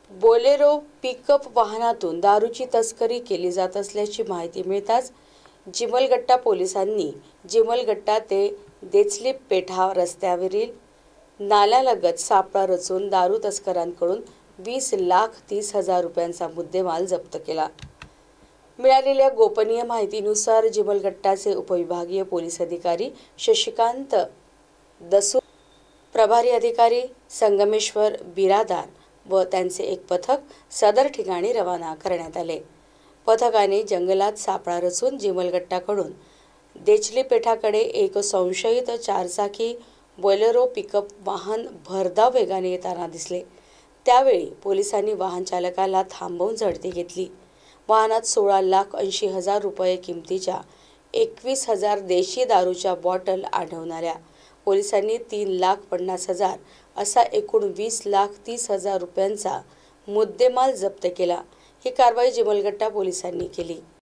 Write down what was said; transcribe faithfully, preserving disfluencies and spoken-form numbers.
Bolero pickup वाहनातून दारूची तस्करी केली जात असल्याची माहिती मिळताच जिमलगट्टा पोलिसांनी जिमलगट्टा ते देचली पेठा रस्त्यावरील नाल्यालगत सापळा रचून दारू तस्करांकडून वीस लाख तीस हजार रुपयांचा मुद्देमाल जप्त केला। मिळालेल्या गोपनीय माहितीनुसार जिमलगट्टाचे उपविभागीय पोलीस अधिकारी शशिकांत दसू, प्रभारी अधिकारी संगमेश्वर बिरादार व त्यांचे एक पथक सदर ठिकाणी रवाना करण्यात आले। पथकाने जंगलात सापळा रचून जिमलगट्टाकडून देचली पेठाकडे एक संशयित चारचाकी बोलेरो पिकअप वाहन भरधाव वेगाने येताना दिसले। त्यावेळी पोलिसांनी वाहन चालकाला थांबवून झडती घेतली। वाहनात सोळा लाख ऐंशी हजार रुपये किमतीच्या एकवीस हजार देशी दारूच्या बॉटल आढळून आल्या। पोलिसांनी तीन लाख पन्नास हजार असा एकूण वीस लाख तीस हजार रुपयांचा मुद्देमाल जप्त केला। ही कारवाई जिमलगट्टा पोलिसांनी केली।